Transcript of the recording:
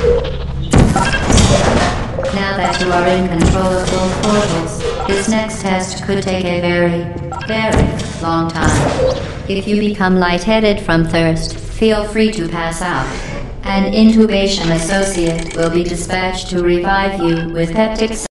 Now that you are in control of both portals, this next test could take a very, very long time. If you become lightheaded from thirst, feel free to pass out. An intubation associate will be dispatched to revive you with peptic